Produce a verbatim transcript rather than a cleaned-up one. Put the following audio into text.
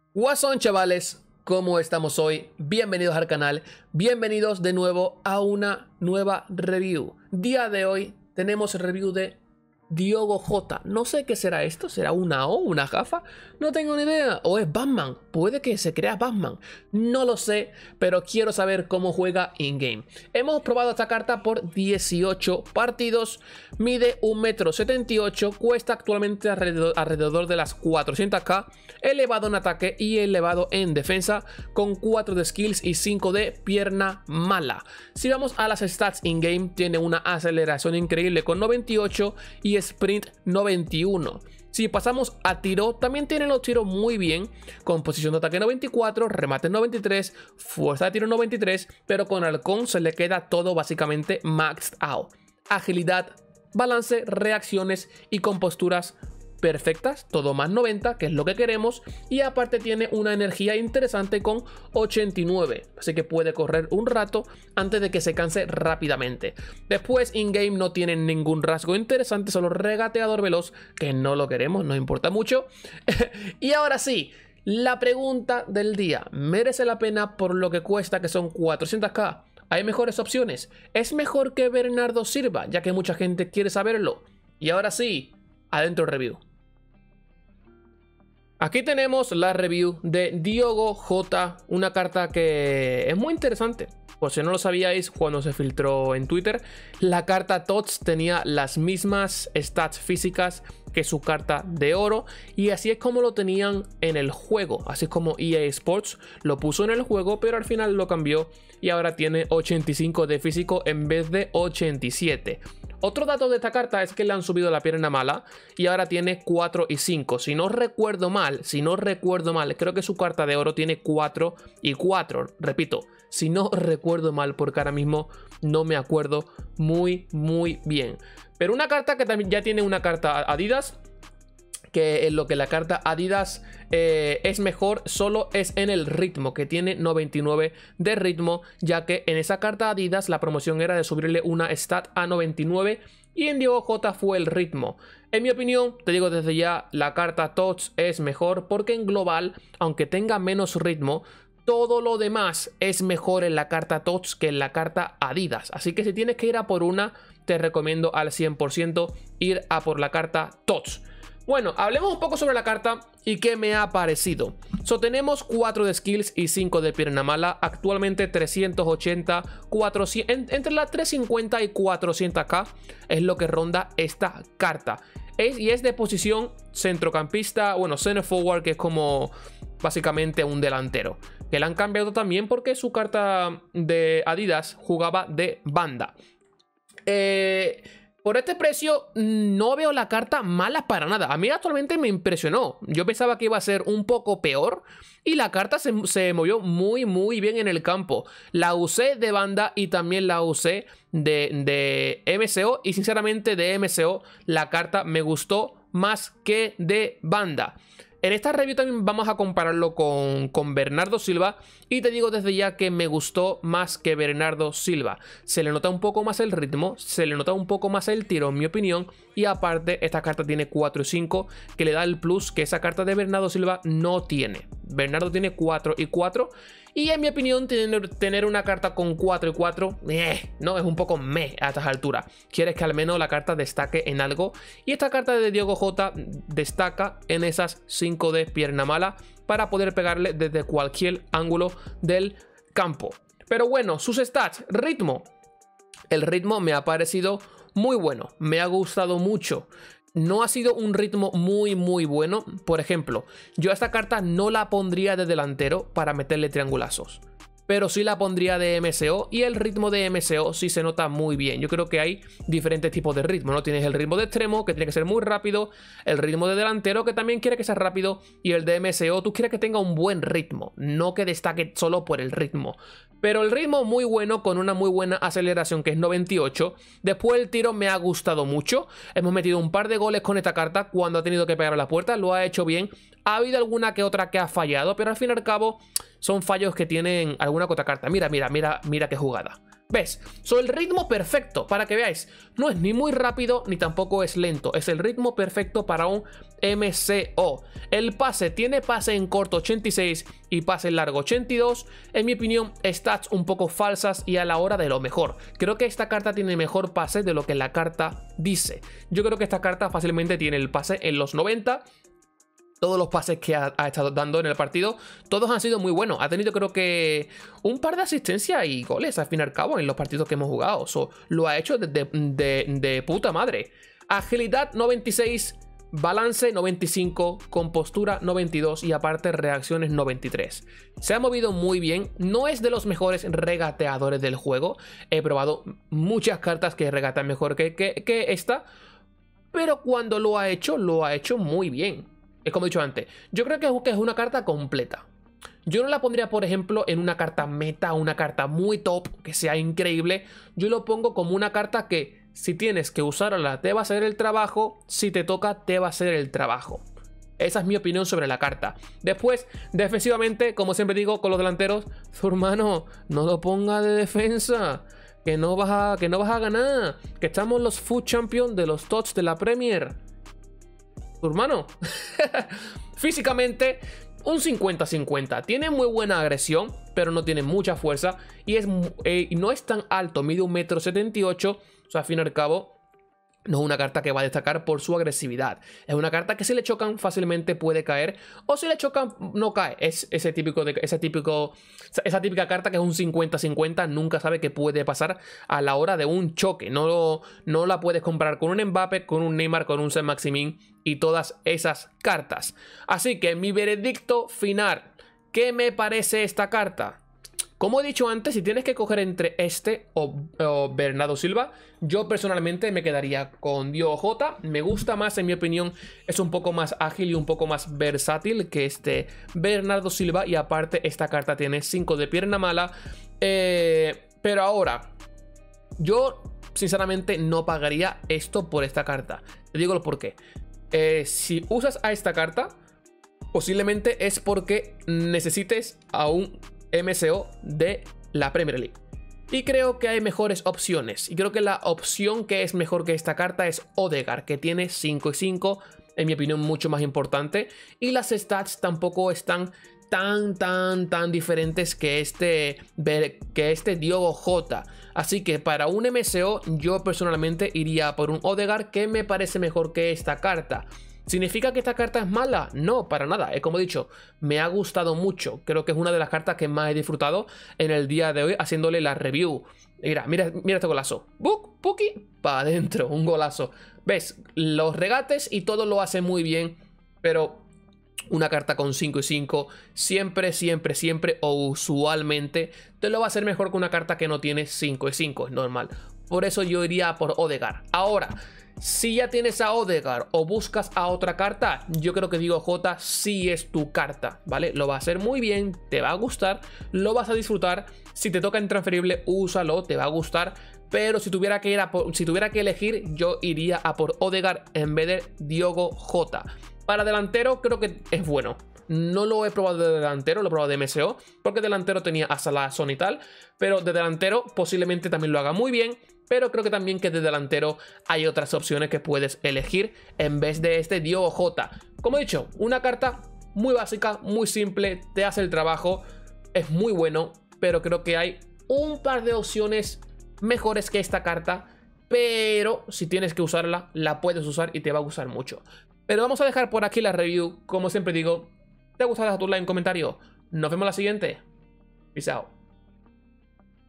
What's on, chavales, ¿cómo estamos hoy? Bienvenidos al canal, bienvenidos de nuevo a una nueva review. Día de hoy tenemos el review de Diogo Jota. No sé qué será esto, ¿será una O, una gafa? No tengo ni idea. O es Batman, puede que se crea Batman. No lo sé, pero quiero saber cómo juega in-game. Hemos probado esta carta por dieciocho partidos, mide un metro setenta y ocho, cuesta actualmente alrededor, alrededor de las cuatrocientas k, elevado en ataque y elevado en defensa, con cuatro de skills y cinco de pierna mala. Si vamos a las stats in-game, tiene una aceleración increíble con noventa y ocho y sprint noventa y uno. Si pasamos a tiro, también tiene los tiros muy bien, con posición de ataque noventa y cuatro, remate noventa y tres, fuerza de tiro noventa y tres, pero con halcón se le queda todo básicamente maxed out. Agilidad, balance, reacciones y composturas perfectas, todo más noventa, que es lo que queremos, y aparte tiene una energía interesante con ochenta y nueve, así que puede correr un rato antes de que se canse rápidamente. Después in-game no tiene ningún rasgo interesante, solo regateador veloz, que no lo queremos, no importa mucho. Y ahora sí, la pregunta del día: ¿merece la pena por lo que cuesta, que son cuatrocientas k? ¿Hay mejores opciones? ¿Es mejor que Bernardo Silva? Ya que mucha gente quiere saberlo. Y ahora sí, adentro review. Aquí tenemos la review de Diogo Jota, una carta que es muy interesante. Por si no lo sabíais, cuando se filtró en Twitter, la carta T O T S tenía las mismas stats físicas que su carta de oro, y así es como lo tenían en el juego, así es como E A Sports lo puso en el juego, pero al final lo cambió y ahora tiene ochenta y cinco de físico en vez de ochenta y siete. Otro dato de esta carta es que le han subido la pierna mala y ahora tiene cuatro y cinco. Si no recuerdo mal, si no recuerdo mal, creo que su carta de oro tiene cuatro y cuatro. Repito, si no recuerdo mal, porque ahora mismo no me acuerdo muy, muy bien. Pero una carta que también ya tiene una carta Adidas, que en lo que la carta Adidas eh, es mejor solo es en el ritmo, que tiene noventa y nueve de ritmo, ya que en esa carta Adidas la promoción era de subirle una stat a noventa y nueve y en Diogo Jota fue el ritmo. En mi opinión, te digo desde ya, la carta T O T S es mejor porque en global, aunque tenga menos ritmo, todo lo demás es mejor en la carta T O T S que en la carta Adidas. Así que si tienes que ir a por una, te recomiendo al cien por ciento ir a por la carta T O T S. Bueno, hablemos un poco sobre la carta y qué me ha parecido. So, tenemos cuatro de skills y cinco de pierna mala. Actualmente trescientos ochenta, cuatrocientos, en, entre las trescientos cincuenta y cuatrocientas k es lo que ronda esta carta. Es, y es de posición centrocampista, bueno, center forward, que es como básicamente un delantero. Que la han cambiado también porque su carta de Adidas jugaba de banda. Eh... Por este precio no veo la carta mala para nada. A mí actualmente me impresionó. Yo pensaba que iba a ser un poco peor y la carta se, se movió muy muy bien en el campo. La usé de banda y también la usé de, de M C O, y sinceramente de M C O la carta me gustó más que de banda. En esta review también vamos a compararlo con, con Bernardo Silva, y te digo desde ya que me gustó más que Bernardo Silva. Se le nota un poco más el ritmo, se le nota un poco más el tiro en mi opinión, y aparte esta carta tiene cuatro y cinco, que le da el plus que esa carta de Bernardo Silva no tiene. Bernardo tiene cuatro y cuatro, y en mi opinión tener, tener una carta con cuatro y cuatro, eh, no, es un poco meh a estas alturas. Quieres que al menos la carta destaque en algo, y esta carta de Diogo Jota destaca en esas cinco de pierna mala para poder pegarle desde cualquier ángulo del campo. Pero bueno, sus stats, ritmo. El ritmo me ha parecido muy bueno, me ha gustado mucho. No ha sido un ritmo muy muy bueno. Por ejemplo, yo a esta carta no la pondría de delantero para meterle triangulazos, pero sí la pondría de M C O, y el ritmo de M C O sí se nota muy bien. Yo creo que hay diferentes tipos de ritmo, ¿no? Tienes el ritmo de extremo, que tiene que ser muy rápido, el ritmo de delantero, que también quiere que sea rápido, y el de M C O, tú quieres que tenga un buen ritmo, no que destaque solo por el ritmo. Pero el ritmo muy bueno, con una muy buena aceleración, que es noventa y ocho. Después el tiro me ha gustado mucho. Hemos metido un par de goles con esta carta cuando ha tenido que pegar a la puerta, lo ha hecho bien. Ha habido alguna que otra que ha fallado, pero al fin y al cabo son fallos que tienen alguna que otra carta. Mira, mira, mira, mira qué jugada. ¿Ves? Soy el ritmo perfecto, para que veáis. No es ni muy rápido, ni tampoco es lento. Es el ritmo perfecto para un M C O. El pase tiene pase en corto ochenta y seis y pase en largo ochenta y dos. En mi opinión, stats un poco falsas y a la hora de lo mejor. Creo que esta carta tiene mejor pase de lo que la carta dice. Yo creo que esta carta fácilmente tiene el pase en los noventa. Todos los pases que ha, ha estado dando en el partido, todos han sido muy buenos. Ha tenido creo que un par de asistencias y goles al fin y al cabo en los partidos que hemos jugado. So, lo ha hecho de, de, de, de puta madre. Agilidad noventa y seis, balance noventa y cinco, compostura noventa y dos y aparte reacciones noventa y tres. Se ha movido muy bien. No es de los mejores regateadores del juego. He probado muchas cartas que regatean mejor que, que, que esta. Pero cuando lo ha hecho, lo ha hecho muy bien. Es como he dicho antes, yo creo que es una carta completa. Yo no la pondría, por ejemplo, en una carta meta, una carta muy top, que sea increíble. Yo lo pongo como una carta que, si tienes que usarla, te va a hacer el trabajo. Si te toca, te va a hacer el trabajo. Esa es mi opinión sobre la carta. Después, defensivamente, como siempre digo, con los delanteros, su hermano, no lo ponga de defensa. Que no vas a, que no vas a ganar. Que estamos los Food Champions de los Tots de la Premier. Tu hermano. Físicamente, un cincuenta cincuenta. Tiene muy buena agresión, pero no tiene mucha fuerza. Y es, eh, no es tan alto, mide un metro setenta y ocho. O sea, al fin y al cabo, no es una carta que va a destacar por su agresividad. Es una carta que si le chocan fácilmente puede caer. O si le chocan no cae. Es ese típico de, ese típico, esa típica carta que es un cincuenta cincuenta. Nunca sabe qué puede pasar a la hora de un choque. No, no la puedes comparar con un Mbappé, con un Neymar, con un Saint-Maximin y todas esas cartas. Así que mi veredicto final. ¿Qué me parece esta carta? Como he dicho antes, si tienes que coger entre este o, o Bernardo Silva, yo personalmente me quedaría con Diogo Jota. Me gusta más, en mi opinión, es un poco más ágil y un poco más versátil que este Bernardo Silva. Y aparte, esta carta tiene cinco de pierna mala. Eh, pero ahora, yo sinceramente no pagaría esto por esta carta. Te digo el por qué. Eh, si usas a esta carta, posiblemente es porque necesites a un M C O de la Premier League. Y creo que hay mejores opciones. Y creo que la opción que es mejor que esta carta es Odegaard, que tiene cinco y cinco. En mi opinión, mucho más importante. Y las stats tampoco están tan, tan, tan diferentes que este, que este Diogo Jota. Así que para un M C O, yo personalmente iría por un Odegaard que me parece mejor que esta carta. ¿Significa que esta carta es mala? No, para nada. Es como he dicho, me ha gustado mucho. Creo que es una de las cartas que más he disfrutado en el día de hoy haciéndole la review. Mira, mira, mira este golazo. ¡Buk! ¡Puki! Para adentro, un golazo. ¿Ves? Los regates y todo lo hace muy bien, pero una carta con cinco y cinco siempre, siempre, siempre o usualmente te lo va a hacer mejor que una carta que no tiene cinco y cinco. Es normal. Por eso yo iría por Odegaard. Ahora, si ya tienes a Odegaard o buscas a otra carta, yo creo que Diogo Jota sí es tu carta, ¿vale? Lo va a hacer muy bien, te va a gustar, lo vas a disfrutar. Si te toca en transferible, úsalo, te va a gustar. Pero si tuviera que ir a por, si tuviera que elegir, yo iría a por Odegaard en vez de Diogo Jota. Para delantero creo que es bueno. No lo he probado de delantero, lo he probado de M C O, porque delantero tenía a Salah, Son y tal. Pero de delantero posiblemente también lo haga muy bien. Pero creo que también que de delantero hay otras opciones que puedes elegir en vez de este Diogo Jota. Como he dicho, una carta muy básica, muy simple, te hace el trabajo, es muy bueno, pero creo que hay un par de opciones mejores que esta carta. Pero si tienes que usarla, la puedes usar y te va a gustar mucho. Pero vamos a dejar por aquí la review. Como siempre digo, ¿te ha gustado? Deja tu like en comentario. Nos vemos la siguiente. Peace out.